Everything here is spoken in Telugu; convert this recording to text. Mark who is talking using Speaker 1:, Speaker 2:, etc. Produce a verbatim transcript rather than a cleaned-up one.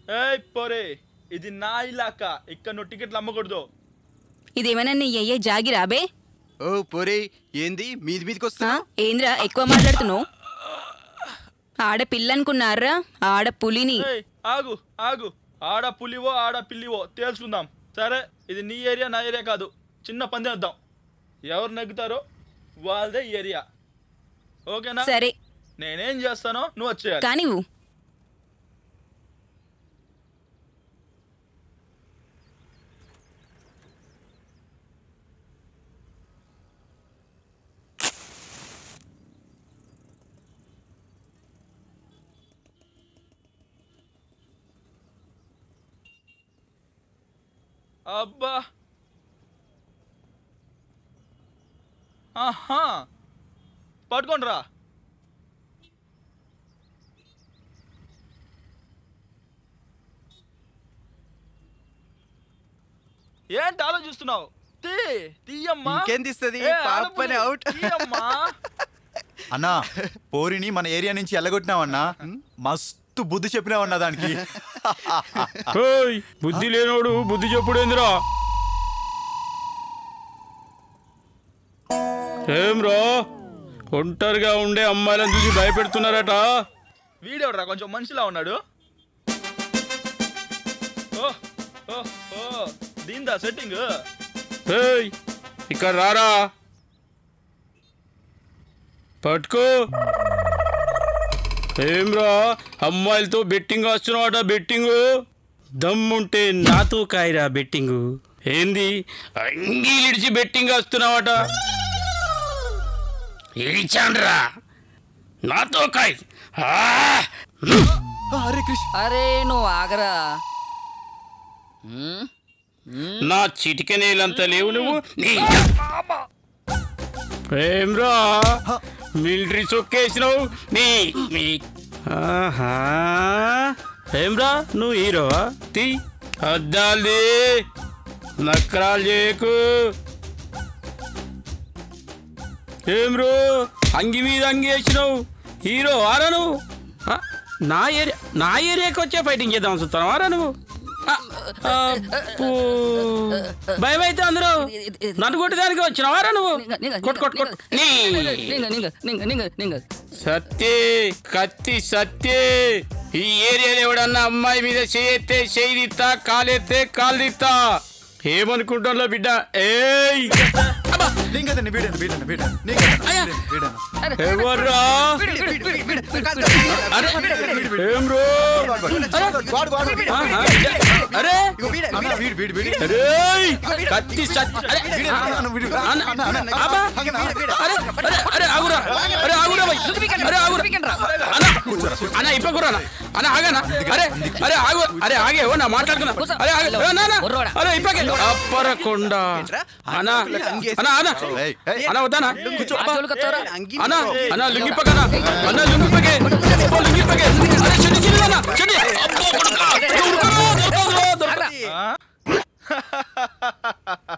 Speaker 1: ఏయ్ పోరే, ఇది నా ఇలాకా, ఇక్కడ నువ్వు టికెట్లు అమ్మకూడదు.
Speaker 2: ఇదేమైనా నీ అయ్యే జాగిరాబే?
Speaker 3: ఓ పోరే, ఏంది మీది మీదికి వస్తా?
Speaker 2: ఏంద్రా ఎక్కువ మాట్లాడుతున్నావు? ఆడ పిల్లనుకున్నారా? ఆడ పులిని.
Speaker 1: ఆగు ఆగు, ఆడ పులివో ఆడ పిల్లివో తేల్చుకుందాం. సరే, ఇది నీ ఏరియా నా ఏరియా కాదు, చిన్న పందెం వద్దాం. ఎవరు నెగ్గుతారో వాళ్ళదే ఏరియా, ఓకేనా?
Speaker 2: సరే,
Speaker 1: నేనేం చేస్తానో నువ్వు వచ్చేయాలి.
Speaker 2: కానీ
Speaker 1: అబ్బా, ఆహా, పట్టుకోండి రా. ఏంటి ఆలోచిస్తున్నావు? తీ తీయమ్మా.
Speaker 3: ఇంకేం తీస్తుంది? పాపని అవుట్.
Speaker 4: అన్నా, పోరిని మన ఏరియా నుంచి ఎల్లగొట్టినావన్నా, మస్తు బుద్ధి చెప్పినావన్నా దానికి.
Speaker 5: బుద్ధి లేనోడు బుద్ధి చెప్పుడేందిరా? ఏం రా, ఒంటరిగా ఉండే అమ్మాయిలను చూసి భయపెడుతున్నారట.
Speaker 1: వీడెవడరా కొంచెం మనిషిలా ఉన్నాడు? ఓ ఓ ఓ దీందా సెట్టింగ్?
Speaker 5: ఇక్కడ రారా, పట్టుకో. ఏమ్రా, అమ్మాయిలతో బెట్టింగ్ వస్తున్నావట? బెట్టింగ్ దమ్ముంటే నాతో కాయరా బెట్టింగ్. ఏంది అంగీలిడిచి బెట్టింగ్ వస్తున్నావట? ఇడిచాన్రా, నాతో కాయ్.
Speaker 6: అరే నువ్వు ఆగరా,
Speaker 5: నా చిటిక నేలంతా లేవు నువ్వు. ఏమ్రా, మిలిటరీ చొక్కేసినావు నీ. ఆహా, ఏమ్రా నువ్వు హీరోవా? తీ అద్దాల్ది, నక్కరాలు చేయకు. ఏమ్రో, అంగి మీద అంగి వేసినావు, హీరో వారా నువ్వు? నా ఏరియా నా ఏరియాకి వచ్చే ఫైటింగ్ చేద్దాం చూస్తాను వారా నువ్వు? భయం అయితే అందరూ నన్ను కొట్టడానికి వచ్చినావారా నువ్వు? కొట్టు కొట్టు కొట్టు. సత్తే కత్తి సత్తే, ఈ ఏరియాలో ఎవడన్నా అమ్మాయి మీద చేయెత్తే చేయి దిత్తా, కాలెత్తే కాలు దిత్తా. ఏమనుకుంటాలో బిడ్డ? ఏయ్ ఎవర్రా? ఏమ్రో, అరే కత్తి అరే ఆగురా, అరే ఆగురా భయ్, అరే ఆగురా అన్న, ఇప్పకురా అన్న, ఆగనా? అరే అరే ఆగు, అరే ఆగే నా మాట్లాడుకున్నా. అరే అరే ఇప్పకే అప్పరకొండ అన్నా అన్నా అన్నా అన్నా వద్దానా? అన్నా అన్నా లుంగిప్పకనా, అన్నా లుంగిప్పకే లుంగిప్పకే. అరే చెడి చిన్న చెడి అబ్బో కొడుకా.